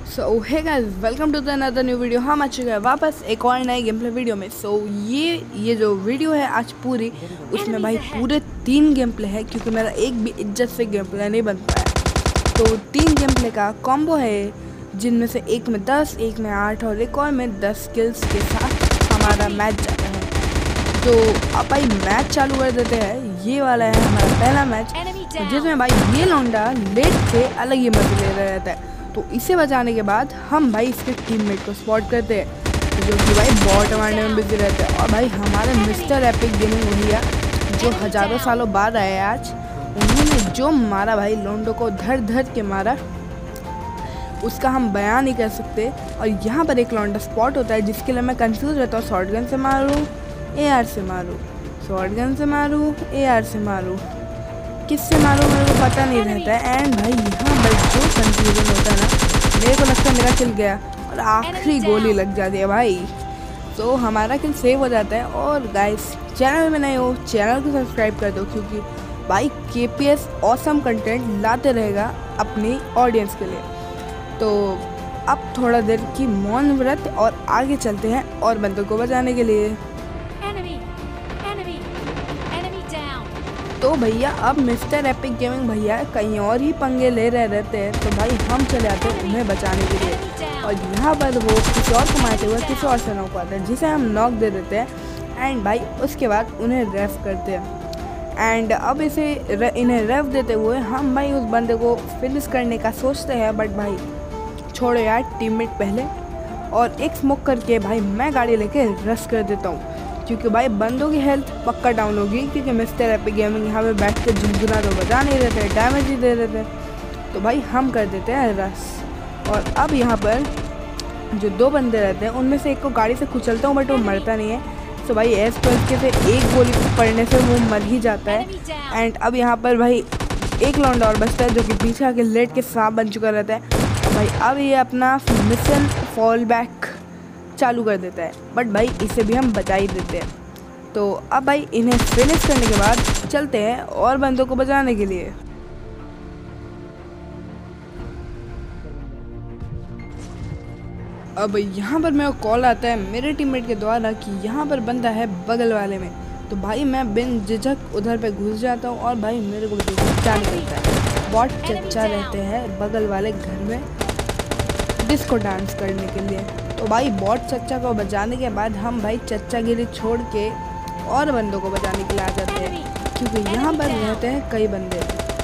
So hey guys, welcome to the another new video. हम आ चुके हैं वापस एक और नए गेम प्ले वीडियो में। ये जो वीडियो है आज पूरी, उसमें भाई पूरे 3 गेम प्ले है, क्योंकि मेरा एक भी इज्जत से गेम प्ले नहीं बन पाया। तो 3 गेम प्ले का कॉम्बो है, जिनमें से एक में 10, एक में 8 और एक और में 10 स्किल्स के साथ हमारा मैच जाता है। तो अब भाई मैच चालू कर देते हैं। ये वाला है हमारा पहला मैच, जिसमें भाई ये लौंडा लेट से अलग ही मजे ले रहा रहता है। तो इसे बचाने के बाद हम भाई इसके टीममेट को स्पॉट करते हैं, जो कि भाई बॉट मारने में बिजी रहते हैं। और भाई हमारे मिस्टर एपिक गेमिंग भैया, जो हज़ारों सालों बाद आए आज, उन्होंने जो मारा भाई लोंडो को धर धर के मारा, उसका हम बयान नहीं कर सकते। और यहाँ पर एक लौंडा स्पॉट होता है, जिसके लिए मैं कंफ्यूज रहता हूँ, शॉर्ट गन से मारूँ AR से मारूँ, शॉर्ट गन से मारूँ AR से मारूँ, किससे मारूँ मेरे को पता नहीं रहता है। एंड भाई यहाँ पर जो कंफ्यूजन होता है ना, मेरे को लगता है मेरा किल गया और आखिरी गोली लग जाती है भाई। तो हमारा किल सेव हो जाता है। और गाइस, चैनल में नए हो चैनल को सब्सक्राइब कर दो, क्योंकि भाई KPS ऑसम कंटेंट लाते रहेगा अपनी ऑडियंस के लिए। तो अब थोड़ा देर की मौन व्रत और आगे चलते हैं और बंदों को बचाने के लिए। तो भैया अब मिस्टर एपिक गेमिंग भैया कहीं और ही पंगे ले रहे रहते हैं, तो भाई हम चले आते हैं उन्हें बचाने के लिए। और यहाँ पर वो किसी और को मारते हुए किसी और से नॉक पाते हैं, जिसे हम नॉक दे देते हैं। एंड भाई उसके बाद उन्हें रेफ करते हैं। एंड अब इन्हें रेफ देते हुए हम भाई उस बंदे को फिनिश करने का सोचते हैं। बट भाई छोड़ो यार, टीममेट पहले। और एक स्मोक करके भाई मैं गाड़ी लेके रश कर देता हूँ, क्योंकि भाई बंदों की हेल्थ पक्का डाउन होगी, क्योंकि मिस्टर एपिक गेमिंग यहाँ पे बैठ के झुंझुना तो बजा नहीं रहते, डैमेज ही दे देते। तो भाई हम कर देते हैं रश। और अब यहाँ पर जो 2 बंदे रहते हैं, उनमें से एक को गाड़ी से कुचलता हूँ, बट वो मरता नहीं है। तो भाई S12 के से एक गोली पड़ने से वो मर ही जाता है। एंड अब यहाँ पर भाई एक लौंडा और बचता है, जो कि पीछे आके लेट के सांप बन चुका रहता है। तो भाई अब ये अपना मिशन फॉल बैक चालू कर देता है, बट भाई इसे भी हम बचा ही देते हैं। तो अब भाई इन्हें फिनिश करने के बाद चलते हैं और बंदों को बचाने के लिए। अब यहाँ पर मेरे को कॉल आता है मेरे टीममेट के द्वारा कि यहाँ पर बंदा है बगल वाले में। तो भाई मैं बिन झिझक उधर पे घुस जाता हूँ और भाई मेरे को बचा निकलता है। बॉट चच्चा रहते हैं बगल वाले घर में डिस्को डांस करने के लिए। तो भाई बॉट चच्चा को बचाने के बाद हम भाई चच्चागिरी छोड़ के और बंदों को बचाने के लिए आ जाते हैं, क्योंकि यहाँ पर रहते हैं कई बंदे।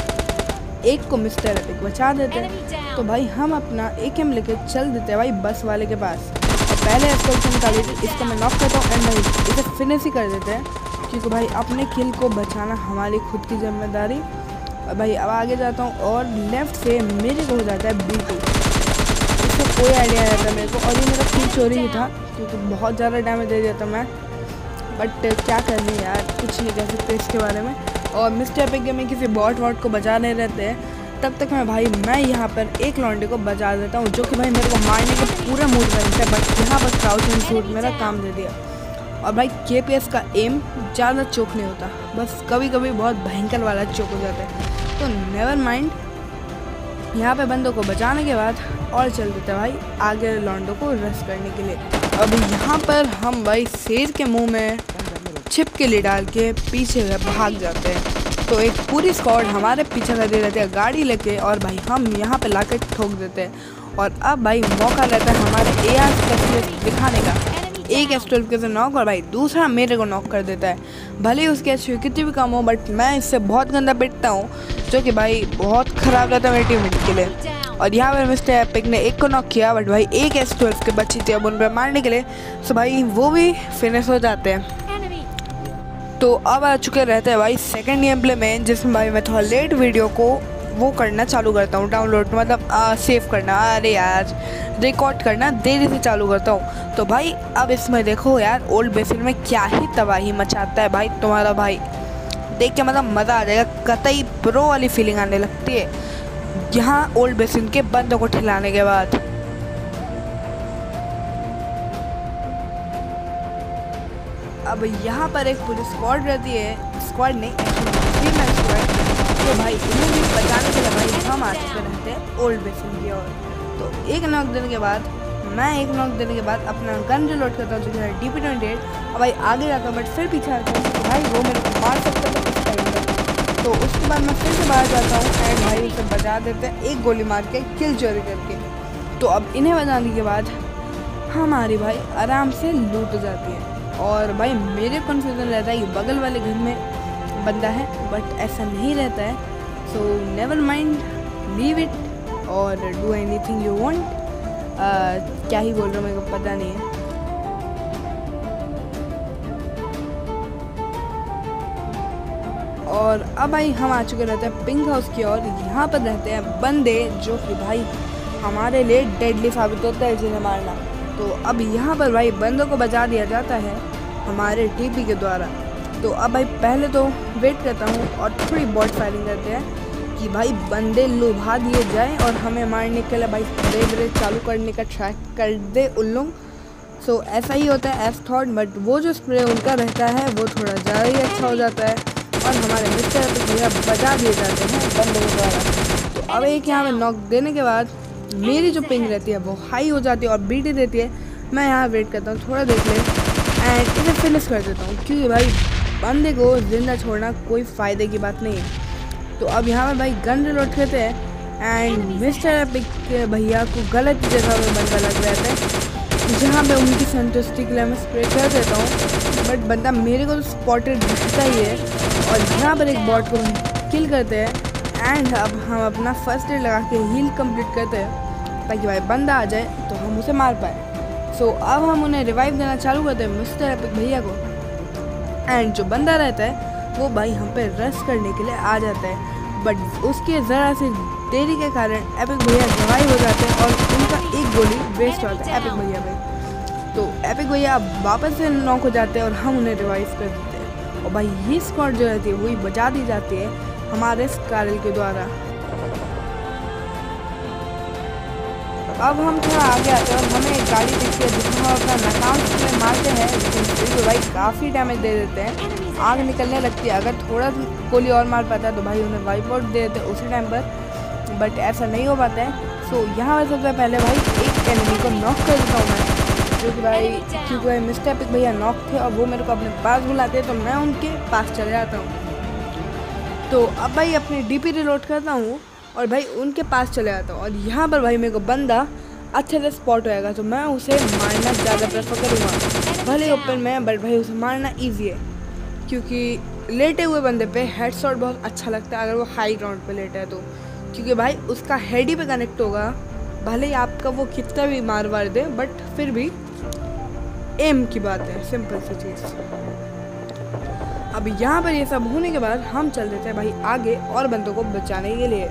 एक को मिस्टर एपिक बचा देते हैं। तो भाई हम अपना AKM लेके चल देते हैं भाई बस वाले के पास। और पहले इसको निकाली थी, इसको मैं नॉक करता हूँ एंड भाई इसे फिनिश ही कर देते हैं, क्योंकि भाई अपने किल को बचाना हमारी खुद की जिम्मेदारी। और भाई अब आगे जाता हूँ और लेफ्ट से मेरे को हो जाता है B2। कोई आइडिया नहीं था मेरे को, और ये मेरा किल चोरी ही था, क्योंकि बहुत ज़्यादा डैमेज दे दिया था मैं। बट क्या करने यार, कुछ नहीं कह सकते इसके बारे में। और मिस्टर एपिक गेमिंग किसी बॉट वॉट को बचा नहीं रहते हैं, तब तक मैं यहाँ पर एक लौंडे को बचा देता हूँ, जो कि भाई मेरे को मारने के पूरे मूड में रहता है। बट यहाँ पर क्राउचिंग शूट मेरा काम दे दिया। और भाई KPS का एम ज़्यादा चोक नहीं होता, बस कभी कभी बहुत भयंकर वाला चोक हो जाता है। तो नेवर माइंड, यहाँ पे बंदों को बचाने के बाद और चल देते हैं भाई आगे लॉन्डो को रश करने के लिए। अब यहाँ पर हम भाई शेर के मुंह में छिप के लिए डाल के पीछे भाग जाते हैं। तो एक पूरी स्क्वाड हमारे पीछे लगे रहते हैं गाड़ी लेके, और भाई हम यहाँ पे लाके ठोक देते हैं। और अब भाई मौका रहता है हमारे AR स्पेशलिस्ट दिखाने का। एक S12 के से नॉक और भाई दूसरा मेरे को नॉक कर देता है। भले ही उसके HP कितनी भी कम हो, बट मैं इससे बहुत गंदा पिटता हूँ, जो कि भाई बहुत ख़राब रहता है मेरी टीम के लिए। और यहाँ पर मिस्टर एपिक ने एक को नॉक किया, बट भाई एक S12 के बची थी अब उन पर मारने के लिए। तो भाई वो भी फिनिश हो जाते हैं। तो अब आ चुके रहते हैं भाई सेकंड गेम प्ले में, जिसमें भाई मैं थोड़ा लेट वीडियो को वो करना चालू करता हूँ, डाउनलोड मतलब सेव करना, अरे यार रिकॉर्ड करना देरी से चालू करता हूँ। तो भाई अब इसमें देखो यार, ओल्ड बेसिन में क्या ही तबाही मचाता है भाई तुम्हारा भाई, देख के मतलब मज़ा आ जाएगा, कतई प्रो वाली फीलिंग आने लगती है यहाँ ओल्ड बेसिन के बंदों को ठिलाने के बाद। अब यहाँ पर एक पूरी स्क्वाड रहती है, स्क्वाड नहीं एक्चुअली 3 मैन स्क्वाड। तो भाई उन्हें भी बचाने के लिए भाई हम आ चुके रहते हैं ओल्ड बेसिन की ओर। तो एक नॉक देने के बाद अपना गन रिलोड करता हूँ जो कि है DP28 और भाई आगे जाता हूँ, बट फिर पीछे आता हूँ तो भाई वो मेरे को मार सकता था उस टाइम पर। तो उसके बाद मैं फिर से बाहर जाता हूँ एंड भाई उसे बचा देते हैं एक गोली मार के किल चोरी करके। तो अब इन्हें बचाने के बाद हमारी भाई आराम से लूट हो जाती है। और भाई मेरे कन्फ्यूज़न रहता है कि बगल वाले घर में बंदा है, बट ऐसा नहीं रहता है। So never mind, leave it और डू एनीथिंग यू वांट। क्या ही बोल रहा हूँ मेरे को पता नहीं है। और अब भाई हम आ चुके रहते हैं पिंक हाउस की ओर। यहाँ पर रहते हैं बंदे जो कि भाई हमारे लिए डेडली साबित होता है जिन्हें मारना। तो अब यहाँ पर भाई बंदों को बचा दिया जाता है हमारे TP के द्वारा। तो अब भाई पहले तो वेट करता हूँ और थोड़ी बॉट फायरिंग करते हैं कि भाई बंदे लुभा दिए जाए और हमें मारने के लिए भाई स्प्रे चालू करने का ट्राई कर दे उन लोग। सो ऐसा ही होता है एज थॉट, बट वो जो स्प्रे उनका रहता है वो थोड़ा ज़्यादा ही अच्छा हो जाता है और हमारे मिस्टर भैया बचा दिए जाते हैं बंदों के द्वारा। तो अब एक यहाँ में नॉक देने के बाद मेरी जो पिंग रहती है वो हाई हो जाती है और BT देती है। मैं यहाँ वेट करता हूँ थोड़ा देख ले एंड इसे फिनिश कर देता हूँ, क्योंकि भाई बंदे को जिंदा छोड़ना कोई फ़ायदे की बात नहीं है। तो अब यहाँ पर भाई गन रिलोड करते हैं एंड मिस्टर एपिक के भैया को गलत जगह में बंदा लग रहता है, जहाँ पे उनकी संतुष्टि के लिए मैं स्प्रे कर देता हूँ, बट बंदा मेरे को तो स्पॉटेड दिखता ही है। और यहाँ पर एक बॉट को किल करते हैं एंड अब हम अपना फर्स्ट एड लगा के हील कंप्लीट करते हैं ताकि भाई बंदा आ जाए तो हम उसे मार पाए। सो अब हम उन्हें रिवाइव देना चालू करते हैं मिस्टर एपिक भैया को एंड जो बंदा रहता है वो भाई हम पे रश करने के लिए आ जाता है, बट उसके ज़रा से देरी के कारण एपिक भैया रिवाइव हो जाते हैं और उनका एक गोली वेस्ट होता है एपिक भैया पे। तो एपिक भैया वापस से नॉक हो जाते हैं और हम उन्हें रिवाइव कर देते हैं और भाई ये स्क्वाड जो रहती है वही बचा दी जाती है हमारे स्कारल के द्वारा। अब हम थोड़ा आगे आते हैं और हमें एक गाड़ी दिखती है जिसमें हम अपना नाकाम से मारते हैं, लेकिन फिर भाई काफ़ी डैमेज दे देते हैं, आग निकलने लगती है। अगर थोड़ा गोली और मार पाता है तो भाई उन्हें वाइप आउट दे देते उसी टाइम पर, बट ऐसा नहीं हो पाता है। सो यहाँ पर सबसे पहले भाई एक एनिमी को नॉक कर देता हूँ मैं, क्योंकि भाई मिस्टर एपिक भैया नॉक थे और वो मेरे को अपने पास बुलाते हैं तो मैं उनके पास चले जाता हूँ। तो अब भाई अपनी DP रिलोड करता हूँ और भाई उनके पास चले जाता हूँ और यहाँ पर भाई मेरे को बंदा अच्छे से स्पॉट होएगा तो मैं उसे मारना ज़्यादा प्रेफर करूँगा। भले ओपन में, बट भाई उसे मारना ईजी है, क्योंकि लेटे हुए बंदे पे हेडशॉट बहुत अच्छा लगता है अगर वो हाई ग्राउंड पे लेटा है तो, क्योंकि भाई उसका हेड ही पे कनेक्ट होगा। भले ही आपका वो कितना भी मार दे, बट फिर भी एम की बात है, सिंपल सी चीज़। अब यहाँ पर ये सब होने के बाद हम चल देते हैं भाई आगे और बंदों को बचाने के लिए।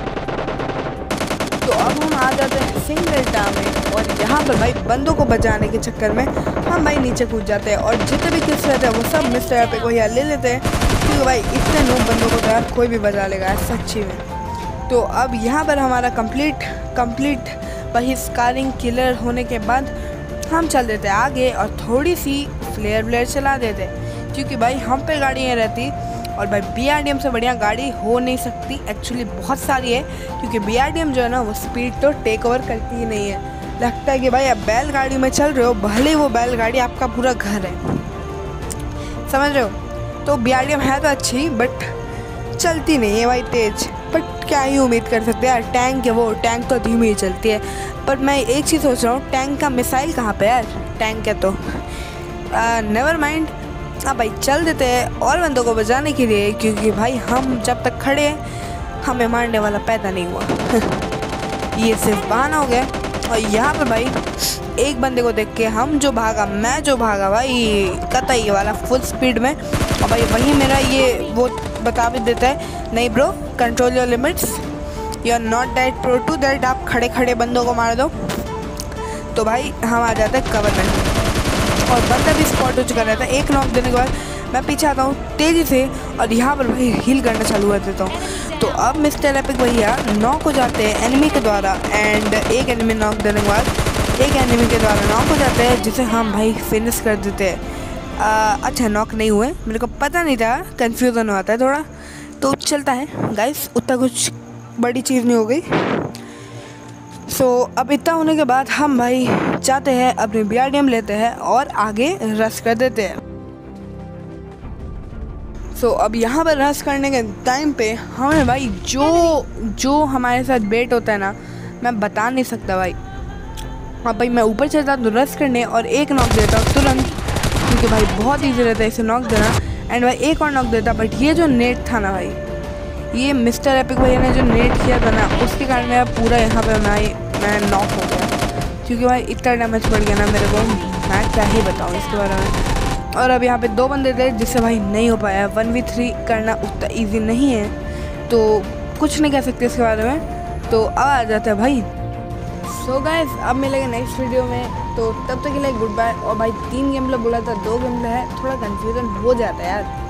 तो अब हम आ जाते हैं सिंगल टावर में और यहाँ पर भाई बंदों को बचाने के चक्कर में हम भाई नीचे कूद जाते हैं और जितने भी किल्स रहते हैं वो सब मिस्टर एपिक को यहाँ ले लेते हैं, क्योंकि भाई इतने नूब बंदों को तो यार कोई भी बचा लेगा सच्ची में। तो अब यहाँ पर हमारा कंप्लीट वही स्कारिंग किलर होने के बाद हम चल देते हैं आगे और थोड़ी सी फ्लेयर चला देते हैं, क्योंकि भाई हम पे गाड़ियाँ रहती और भाई BRDM से बढ़िया गाड़ी हो नहीं सकती। एक्चुअली बहुत सारी है, क्योंकि BRDM जो है ना वो स्पीड तो टेक ओवर करती ही नहीं है। लगता है कि भाई आप बैलगाड़ी में चल रहे हो, भले वो बैलगाड़ी आपका पूरा घर है, समझ रहे हो। तो BRDM है तो अच्छी बट चलती नहीं है भाई तेज। बट क्या ही उम्मीद कर सकते हैं यार, टैंक तो धीमी ही चलती है। पर मैं एक चीज़ सोच रहा हूँ, टैंक का मिसाइल कहाँ पे यार, टैंक है तो नेवर माइंड। हाँ भाई चल देते हैं और बंदों को बचाने के लिए, क्योंकि भाई हम जब तक खड़े हैं हमें मारने वाला पैदा नहीं हुआ। ये सिर्फ बहाना हो गया। और यहाँ पर भाई एक बंदे को देख के मैं जो भागा भाई कतई वाला फुल स्पीड में, और भाई वही मेरा ये वो बता भी देता है, नहीं bro control your limits, you are not that pro to that आप खड़े बंदों को मार दो। तो भाई हम आ जाते हैं कवर में और बंदा भी स्पॉट हो चुका रहता है। एक नॉक देने के बाद मैं पीछे आता हूँ तेज़ी से और यहाँ पर भाई हील करना चालू कर देता हूँ। तो अब मिस्टर एपिक भैया नॉक हो जाते हैं एनिमी के द्वारा एंड एक एनिमी नॉक देने के बाद एक एनिमी के द्वारा नॉक हो जाते हैं, जिसे हम भाई फिनिश कर देते हैं। अच्छा नॉक नहीं हुए, मेरे को पता नहीं था, कन्फ्यूज़न होता है थोड़ा, तो चलता है गाइस, उतना कुछ बड़ी चीज़ नहीं हो गई। अब इतना होने के बाद हम भाई जाते हैं अपनी BRDM लेते हैं और आगे रश कर देते हैं। अब यहाँ पर रश करने के टाइम पे हमें भाई जो हमारे साथ बेट होता है ना, मैं बता नहीं सकता भाई। अब भाई मैं ऊपर चलता हूँ रश करने और एक नॉक देता हूँ तुरंत, क्योंकि भाई बहुत ईजी रहता है इसे नॉक देना। एंड भाई एक और नॉक देता, बट ये जो नेट था ना भाई, ये मिस्टर एपिक भैया ने जो नेट किया था ना, उसके कारण मेरा पूरा यहाँ पे मैं नॉक हो गया, क्योंकि भाई इतना डैमेज पड़ गया ना मेरे को, मैं क्या ही बताऊँ इसके बारे में। और अब यहाँ पे 2 बंदे थे जिससे भाई नहीं हो पाया। 1v3 करना उतना ईजी नहीं है, तो कुछ नहीं कह सकते इसके बारे में। तो अब आ जाता है भाई। गाइस अब मिलेंगे नेक्स्ट वीडियो में, तो तब तक के लिए गुड बाय। और भाई 3 गेम प्ले बोला था, 2 गेम प्ले है, थोड़ा कन्फ्यूजन हो जाता है यार।